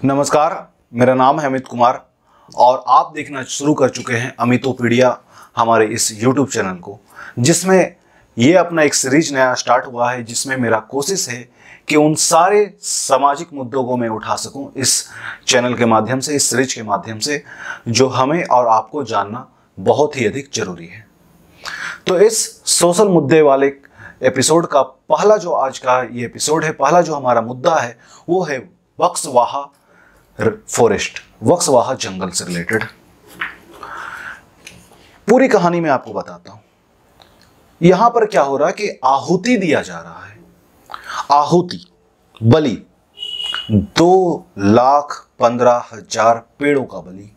नमस्कार, मेरा नाम है अमित कुमार और आप देखना शुरू कर चुके हैं अमितोपीडिया हमारे इस YouTube चैनल को, जिसमें ये अपना एक सीरीज नया स्टार्ट हुआ है, जिसमें मेरा कोशिश है कि उन सारे सामाजिक मुद्दों को मैं उठा सकूं इस चैनल के माध्यम से, इस सीरीज के माध्यम से, जो हमें और आपको जानना बहुत ही अधिक जरूरी है। तो इस सोशल मुद्दे वाले एपिसोड का पहला जो आज का ये एपिसोड है, पहला जो हमारा मुद्दा है वो है बक्सवाहा फॉरेस्ट, बक्सवाहा जंगल से रिलेटेड। पूरी कहानी मैं आपको बताता हूं। यहां पर क्या हो रहा है कि आहुति दिया जा रहा है, आहुति, बलि, 2,15,000 पेड़ों का बलि,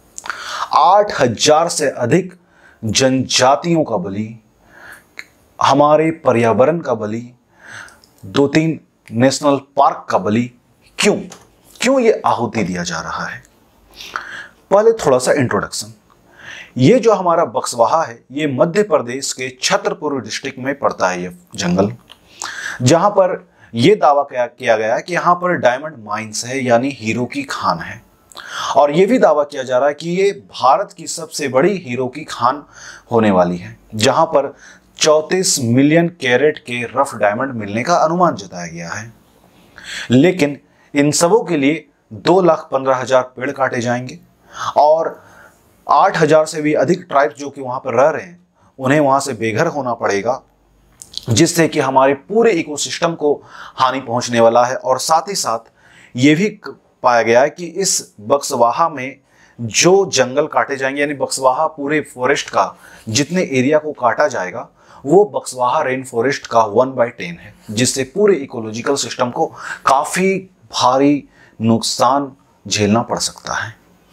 8,000 से अधिक जनजातियों का बलि, हमारे पर्यावरण का बलि, 2-3 नेशनल पार्क का बलि। क्यों ये आहुति दिया जा रहा है? पहले थोड़ा सा इंट्रोडक्शन। ये जो हमारा बक्सवाहा है, ये मध्य प्रदेश के छतरपुर डिस्ट्रिक्ट में पड़ता है। ये जंगल, जहां पर यह दावा किया गया है कि यहां पर डायमंड माइंस है, यानी हीरो की खान है। और यह भी दावा किया जा रहा है कि ये भारत की सबसे बड़ी हीरो की खान होने वाली है, जहां पर 34 मिलियन कैरेट के रफ डायमंड मिलने का अनुमान जताया गया है। लेकिन इन सबों के लिए 2,15,000 पेड़ काटे जाएंगे और 8,000 से भी अधिक ट्राइब्स जो कि वहां पर रह रहे हैं, उन्हें वहां से बेघर होना पड़ेगा, जिससे कि हमारे पूरे इकोसिस्टम को हानि पहुंचने वाला है। और साथ ही साथ ये भी पाया गया है कि इस बक्सवाहा में जो जंगल काटे जाएंगे, यानी बक्सवाहा पूरे फॉरेस्ट का जितने एरिया को काटा जाएगा, वो बक्सवाहा रेन फॉरेस्ट का 1/10 है, जिससे पूरे इकोलॉजिकल सिस्टम को काफी भारी नुकसान झेलना पड़ सकता है।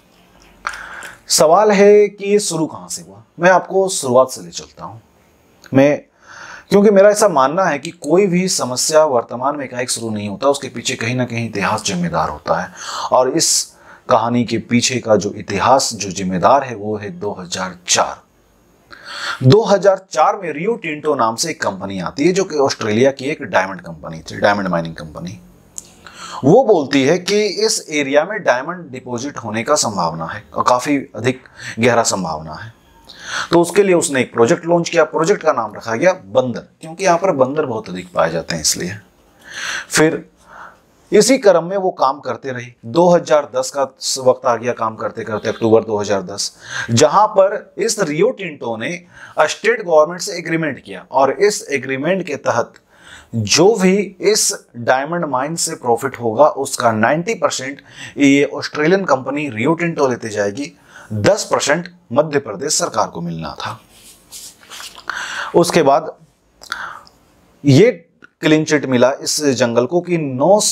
सवाल है कि ये शुरू कहां से हुआ। मैं आपको शुरुआत से ले चलता हूं। क्योंकि मेरा ऐसा मानना है कि कोई भी समस्या वर्तमान में एकाएक शुरू नहीं होता, उसके पीछे कहीं ना कहीं इतिहास जिम्मेदार होता है। और इस कहानी के पीछे का जो इतिहास, जो जिम्मेदार है, वो है 2004। 2004 में रियो टिंटो नाम से एक कंपनी आती है, जो कि ऑस्ट्रेलिया की एक डायमंड कंपनी थी, डायमंड माइनिंग कंपनी। वो बोलती है कि इस एरिया में डायमंड डिपॉजिट होने का संभावना है और काफी अधिक गहरा संभावना है। तो उसके लिए उसने एक प्रोजेक्ट लॉन्च किया। प्रोजेक्ट का नाम रखा गया बंदर, क्योंकि यहाँ पर बंदर बहुत अधिक पाए जाते हैं, इसलिए। फिर इसी क्रम में वो काम करते रही। 2010 का वक्त आ गया, काम करते करते अक्टूबर 2010, जहां पर इस रियो टिंटो ने स्टेट गवर्नमेंट से एग्रीमेंट किया। और इस एग्रीमेंट के तहत जो भी इस डायमंड माइन से प्रॉफिट होगा, उसका 90% ये ऑस्ट्रेलियन कंपनी रियो टिंटो लेते जाएगी, 10% मध्य प्रदेश सरकार को मिलना था। उसके बाद ये क्लीन चिट मिला इस जंगल को कि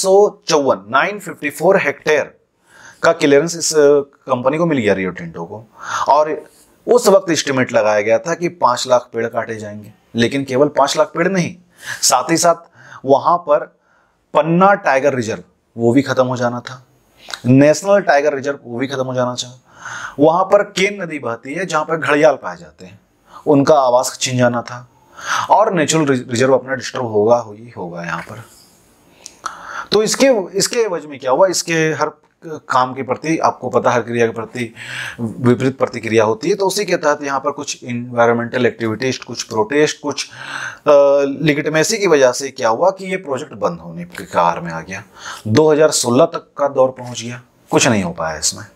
954 हेक्टेयर का क्लियरेंस इस कंपनी को मिल गया, रियो टिंटो को। और उस वक्त एस्टिमेट लगाया गया था कि 5 लाख पेड़ काटे जाएंगे। लेकिन केवल 5 लाख पेड़ नहीं, साथ ही साथ वहां पर पन्ना टाइगर रिजर्व वो भी खत्म हो जाना था, नेशनल टाइगर रिजर्व वो भी खत्म हो जाना था। वहां पर केन नदी बहती है, जहां पर घड़ियाल पाए जाते हैं, उनका आवास छिन जाना था। और नेचुरल रिजर्व अपना डिस्टर्ब होगा ही होगा यहाँ पर। तो इसके एवज में क्या हुआ, इसके हर काम के प्रति, आपको पता, हर क्रिया के प्रति विपरीत प्रतिक्रिया होती है। तो उसी के तहत यहाँ पर कुछ इन्वायरमेंटल एक्टिविटीज, कुछ प्रोटेस्ट, कुछ लिगिटिमेसी की वजह से क्या हुआ कि ये प्रोजेक्ट बंद होने के कगार में आ गया। 2016 तक का दौर पहुंच गया, कुछ नहीं हो पाया इसमें।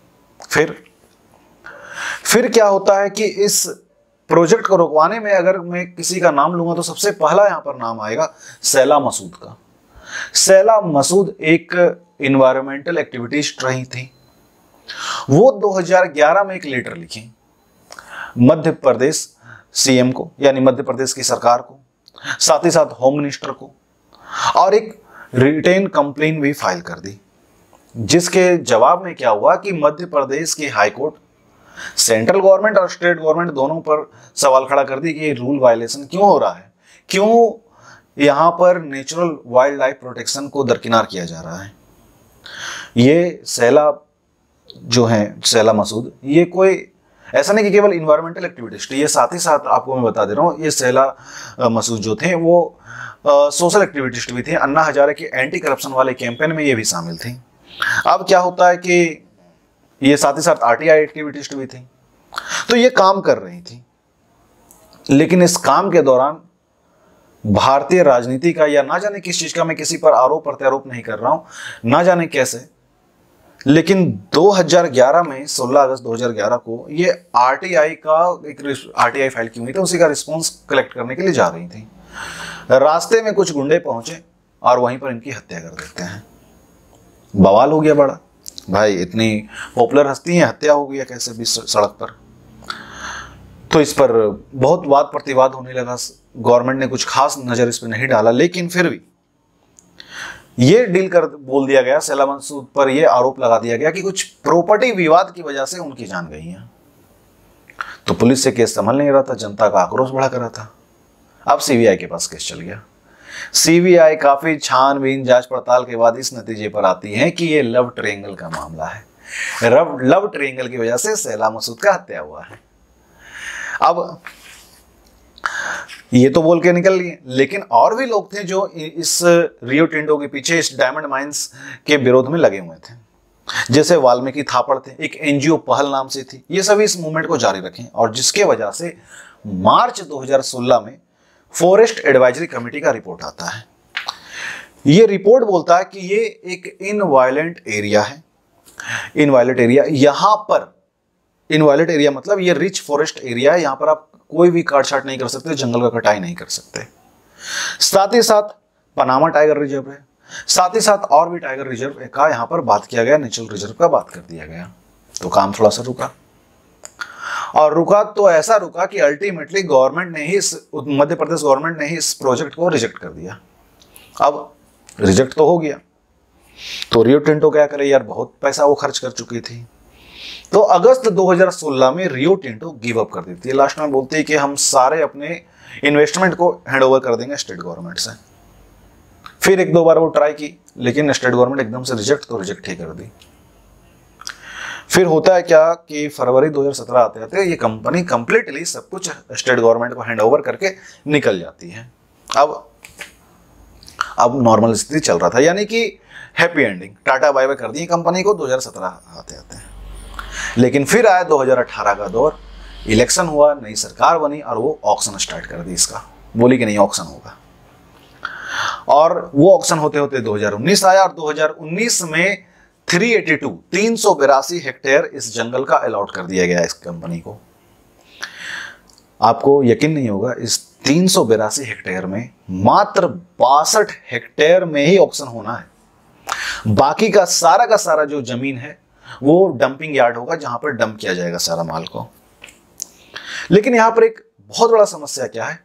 फिर क्या होता है कि इस प्रोजेक्ट को रोकवाने में अगर मैं किसी का नाम लूंगा तो सबसे पहला यहाँ पर नाम आएगा सैला मसूद का। सैला मसूद एक इन्वायरमेंटल एक्टिविटिस्ट रही थी। वो 2011 में एक लेटर लिखी मध्य प्रदेश सीएम को, यानी मध्य प्रदेश की सरकार को, साथ ही साथ होम मिनिस्टर को, और एक रिटेन कंप्लेन भी फाइल कर दी। जिसके जवाब में क्या हुआ कि मध्य प्रदेश की हाई कोर्ट सेंट्रल गवर्नमेंट और स्टेट गवर्नमेंट दोनों पर सवाल खड़ा कर दी कि ये रूल वायलेशन क्यों हो रहा है, क्यों यहां पर नेचुरल वाइल्ड लाइफ प्रोटेक्शन को दरकिनार किया जा रहा है। ये सैला जो है, सैला मसूद, ये कोई ऐसा नहीं कि केवल इन्वायरमेंटल एक्टिविटिस्ट, ये साथ ही साथ आपको मैं बता दे रहा हूँ, ये सैला मसूद जो थे वो सोशल एक्टिविटिस्ट भी थे। अन्ना हजारे के एंटी करप्शन वाले कैंपेन में ये भी शामिल थी। अब क्या होता है कि ये साथ ही साथ आरटीआई एक्टिविटीज भी थी, तो ये काम कर रही थी, लेकिन इस काम के दौरान भारतीय राजनीति का या ना जाने किस चीज का, मैं किसी पर आरोप प्रत्यारोप नहीं कर रहा हूं, ना जाने कैसे, लेकिन 2011 में 16 अगस्त 2011 को ये आरटीआई का एक आरटीआई फाइल की हुई थी, उसी का रिस्पॉन्स कलेक्ट करने के लिए जा रही थी। रास्ते में कुछ गुंडे पहुंचे और वहीं पर इनकी हत्या कर देते हैं। बवाल हो गया बड़ा, भाई इतनी पॉपुलर हस्ती है, हत्या हो गया कैसे भी सड़क पर। तो इस पर बहुत वाद प्रतिवाद होने लगा। गवर्नमेंट ने कुछ खास नजर इस पर नहीं डाला, लेकिन फिर भी ये डील कर बोल दिया गया, शैला मसूद पर यह आरोप लगा दिया गया कि कुछ प्रॉपर्टी विवाद की वजह से उनकी जान गई है। तो पुलिस से केस संभल नहीं रहा था, जनता का आक्रोश बढ़ा कर रहा था। अब सीबीआई के पास केस चल गया। सीबीआई काफी छानबीन जांच पड़ताल के बाद इस नतीजे पर आती है कि ये लव ट्रायंगल का मामला है। लव ट्रायंगल की वजह से शैला मसूद का हत्या हुआ है। अब ये तो बोल के निकल लिए, लेकिन और भी लोग थे जो इस रियो टिंटो के पीछे, इस डायमंड माइंस के विरोध में लगे हुए थे। जैसे वाल्मीकि थापड़ थे, एक एनजीओ पहल नाम से थी। ये सभी इस मूवमेंट को जारी रखें और जिसके वजह से मार्च 2016 में फॉरेस्ट एडवाइजरी कमेटी का रिपोर्ट आता है। ये रिपोर्ट बोलता है कि ये एक इनवायलेंट एरिया है। इनवायलेंट एरिया, यहां पर इनवायलेंट एरिया मतलब ये रिच फॉरेस्ट एरिया है, यहां पर आप कोई भी काट छाट नहीं कर सकते, जंगल का कटाई नहीं कर सकते। साथ ही साथ पनामा टाइगर रिजर्व है, साथ ही साथ और भी टाइगर रिजर्व का यहां पर बात किया गया, नेचुरल रिजर्व का बात कर दिया गया। तो काम थोड़ा सा रुका, और रुका तो ऐसा रुका कि अल्टीमेटली गवर्नमेंट ने ही मध्य प्रदेश गवर्नमेंट ने ही इस प्रोजेक्ट को रिजेक्ट कर दिया। अब रिजेक्ट तो हो गया, तो रियो टिंटो क्या करे यार, बहुत पैसा वो खर्च कर चुकी थी। तो अगस्त 2016 में रियो टिंटो गिव अप कर देती है। लास्ट में बोलती है कि हम सारे अपने इन्वेस्टमेंट को हैंड ओवर कर देंगे स्टेट गवर्नमेंट से। फिर एक दो बार वो ट्राई की, लेकिन स्टेट गवर्नमेंट एकदम से रिजेक्ट ही कर दी। फिर होता है क्या कि फरवरी 2017 आते आते ये कंपनी कंप्लीटली सब कुछ स्टेट गवर्नमेंट को हैंड ओवर करके निकल जाती है। अब नॉर्मल स्थिति चल रहा था, यानी कि happy ending, tata bye bye कर दी कंपनी को 2017 आते आते। लेकिन फिर आया 2018 का दौर, इलेक्शन हुआ, नई सरकार बनी और वो ऑक्शन स्टार्ट कर दी इसका, बोली कि नहीं ऑक्शन होगा। और वो ऑक्शन होते होते 2019 आया और 2019 में 382 हेक्टेयर इस जंगल का अलॉट कर दिया गया इस कंपनी को। आपको यकीन नहीं होगा, इस 382 हेक्टेयर में मात्र 62 हेक्टेयर में ही ऑक्शन होना है। बाकी का सारा जो जमीन है वो डंपिंग यार्ड होगा, जहां पर डंप किया जाएगा सारा माल को। लेकिन यहां पर एक बहुत बड़ा समस्या क्या है,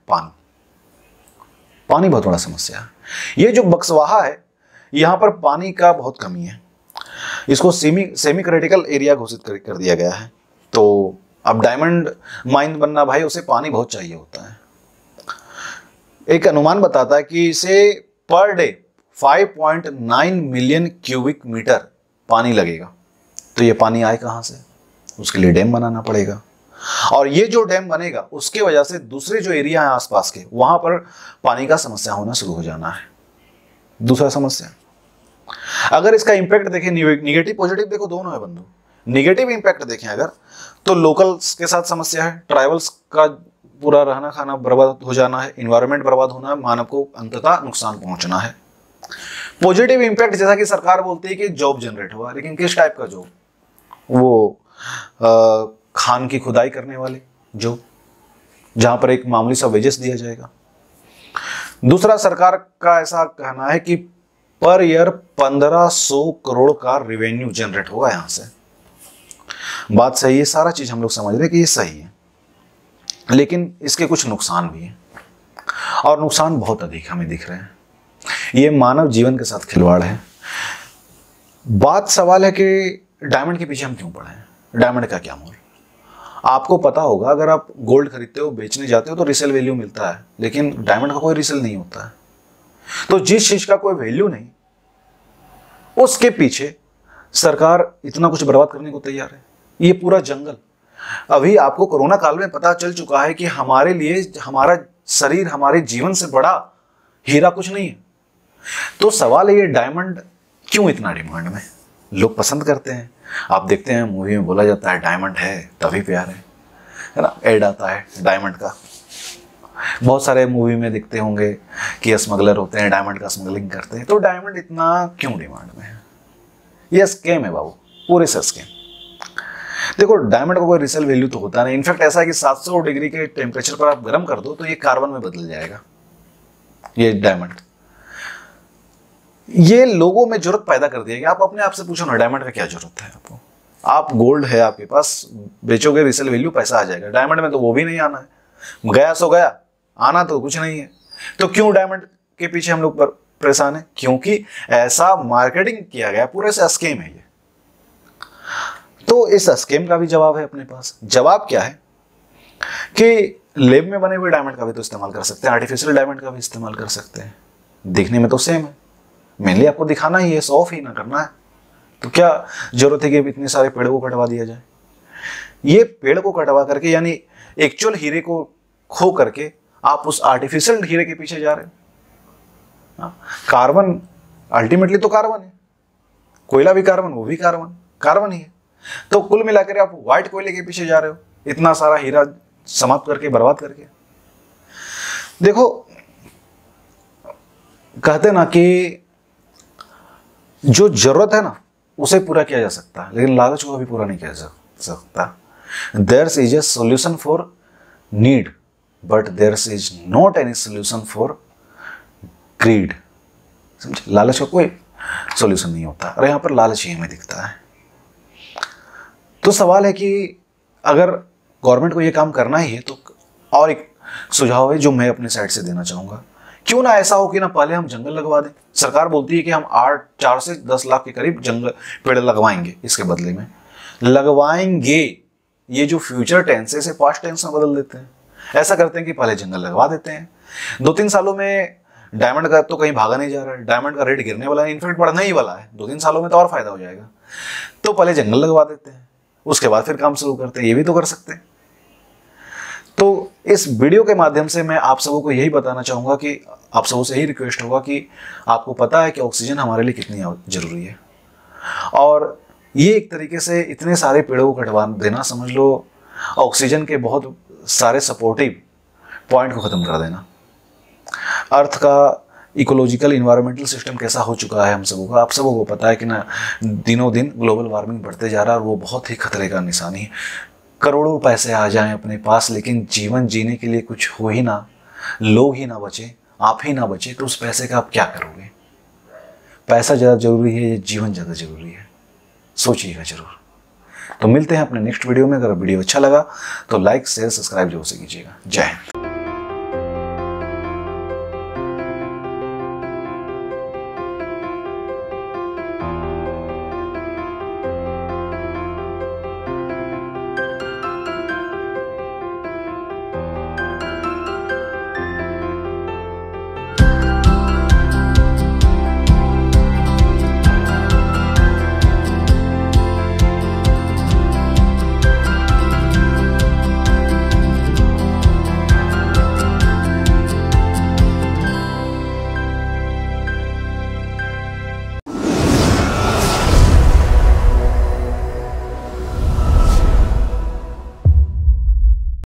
पानी बहुत बड़ा समस्या है। ये जो बक्सवाहा है, यहां पर पानी का बहुत कमी है। इसको सेमी क्रिटिकल एरिया घोषित कर दिया गया है। तो अब डायमंड माइन बनना भाई, उसे पानी बहुत चाहिए होता है। एक अनुमान बताता है कि इसे per day 5.9 million cubic metre पानी लगेगा। तो ये पानी आए कहां से, उसके लिए डैम बनाना पड़ेगा। और ये जो डैम बनेगा उसके वजह से दूसरे जो एरिया है आसपास के, वहां पर पानी का समस्या होना शुरू हो जाना है। दूसरा समस्या, अगर इसका इंपैक्ट देखें, निगेटिव पॉजिटिव देखो दोनों है बंधु। निगेटिव इंपैक्ट देखें अगर, तो लोकल्स के साथ समस्या है, ट्राइबल्स का पूरा रहना खाना बर्बाद हो जाना है, इन्वायरमेंट बर्बाद होना है, मानव को अंततः नुकसान पहुंचना है। पॉजिटिव इंपैक्ट जैसा कि सरकार बोलती है कि जॉब जनरेट हुआ, लेकिन किस टाइप का जॉब, वो खान की खुदाई करने वाले जो, जहां पर एक मामूली सा वेजेस दिया जाएगा। दूसरा, सरकार का ऐसा कहना है कि पर ईयर 1500 करोड़ का रेवेन्यू जनरेट होगा यहां से। बात सही है, सारा चीज हम लोग समझ रहे हैं कि ये सही है, लेकिन इसके कुछ नुकसान भी हैं, और नुकसान बहुत अधिक हमें दिख रहे हैं। ये मानव जीवन के साथ खिलवाड़ है। बात सवाल है कि डायमंड के पीछे हम क्यों पड़े हैं, डायमंड का क्या मोल। आपको पता होगा, अगर आप गोल्ड खरीदते हो, बेचने जाते हो तो रीसेल वैल्यू मिलता है, लेकिन डायमंड का कोई रीसेल नहीं होता है। तो जिस चीज का कोई वैल्यू नहीं, उसके पीछे सरकार इतना कुछ बर्बाद करने को तैयार है। ये पूरा जंगल, अभी आपको कोरोना काल में पता चल चुका है कि हमारे लिए हमारा शरीर, हमारे जीवन से बड़ा हीरा कुछ नहीं है। तो सवाल है, ये डायमंड क्यों इतना डिमांड में। लोग पसंद करते हैं। आप देखते हैं मूवी में बोला जाता है डायमंड है तभी प्यार है ना, ऐड आता है डायमंड का। बहुत सारे मूवी में देखते होंगे कि स्मगलर होते हैं, डायमंड का स्मगलिंग करते हैं। तो डायमंड इतना क्यों डिमांड में है? ये स्कैम है बाबू, पूरे से स्कैम। देखो डायमंड का कोई रिसेल वैल्यू तो होता नहीं। इनफैक्ट ऐसा है कि 700 डिग्री के टेम्परेचर पर आप गर्म कर दो तो ये कार्बन में बदल जाएगा। ये डायमंड ये लोगों में जरूरत पैदा कर दिया। आप अपने आप से पूछो ना, डायमंड का क्या जरूरत है आपको? आप गोल्ड है आपके पास, बेचोगे, रिसेल वैल्यू, पैसा आ जाएगा। डायमंड में तो वो भी नहीं आना है, गया सो गया, आना तो कुछ नहीं है। तो क्यों डायमंड के पीछे हम लोग परेशान है? क्योंकि ऐसा मार्केटिंग किया गया, पूरे से स्कीम है ये। तो इस स्कीम का भी जवाब है अपने पास। जवाब क्या है कि लैब में बने हुए डायमंड का भी तो इस्तेमाल कर सकते हैं, आर्टिफिशियल डायमंड का भी इस्तेमाल कर सकते हैं। दिखने में तो सेम है, मेनली आपको दिखाना ही है, शो ऑफ ही ना करना है। तो क्या जरूरत है कि इतने सारे पेड़ को कटवा दिया जाए? ये पेड़ को कटवा करके, यानी एक्चुअल हीरे को खो करके आप उस आर्टिफिशियल हीरे के पीछे जा रहे हो। कार्बन अल्टीमेटली तो कार्बन है, कोयला भी कार्बन, वो भी कार्बन, कार्बन ही है। तो कुल मिलाकर आप व्हाइट कोयले के पीछे जा रहे हो, इतना सारा हीरा समाप्त करके, बर्बाद करके। देखो कहते ना कि जो जरूरत है ना उसे पूरा किया जा सकता है, लेकिन लालच को भी पूरा नहीं किया जा सकता। There is a solution for need but there is not any solution for greed. समझे? लालच का कोई सोल्यूशन नहीं होता, और यहां पर लालच ही हमें दिखता है। तो सवाल है कि अगर गवर्नमेंट को ये काम करना ही है तो, और एक सुझाव है जो मैं अपने साइड से देना चाहूंगा, क्यों ना ऐसा हो कि ना पहले हम जंगल लगवा दें। सरकार बोलती है कि हम 4 से 10 लाख के करीब जंगल पेड़ लगवाएंगे, इसके बदले में लगवाएंगे। ये जो फ्यूचर टेंस है इसे पास्ट टेंस में बदल देते हैं। ऐसा करते हैं कि पहले जंगल लगवा देते हैं, 2-3 सालों में डायमंड का तो कहीं भागा नहीं जा रहा है, डायमंड का रेट गिरने वाला है, इनफैक्ट बढ़ने ही वाला है, 2-3 सालों में तो और फायदा हो जाएगा। तो पहले जंगल लगवा देते हैं, उसके बाद फिर काम शुरू करते हैं। ये भी तो कर सकते हैं। तो इस वीडियो के माध्यम से मैं आप सबों को यही बताना चाहूँगा कि आप सबों से यही रिक्वेस्ट होगा कि आपको पता है कि ऑक्सीजन हमारे लिए कितनी ज़रूरी है, और ये एक तरीके से इतने सारे पेड़ों को कटवा देना, समझ लो ऑक्सीजन के बहुत सारे सपोर्टिव पॉइंट को ख़त्म कर देना। अर्थ का इकोलॉजिकल इन्वायरमेंटल सिस्टम कैसा हो चुका है हम सबों का, आप सबों को पता है कि ना दिनों दिन ग्लोबल वार्मिंग बढ़ते जा रहा है, और वो बहुत ही खतरे का निशानी है। करोड़ों पैसे आ जाएं अपने पास, लेकिन जीवन जीने के लिए कुछ हो ही ना, लोग ही ना बचे, आप ही ना बचे, तो उस पैसे का आप क्या करोगे? पैसा ज़्यादा जरूरी है या जीवन ज़्यादा जरूरी है? सोचिएगा जरूर। तो मिलते हैं अपने नेक्स्ट वीडियो में। अगर वीडियो अच्छा लगा तो लाइक, शेयर, सब्सक्राइब जरूर से कीजिएगा। जय हिंद।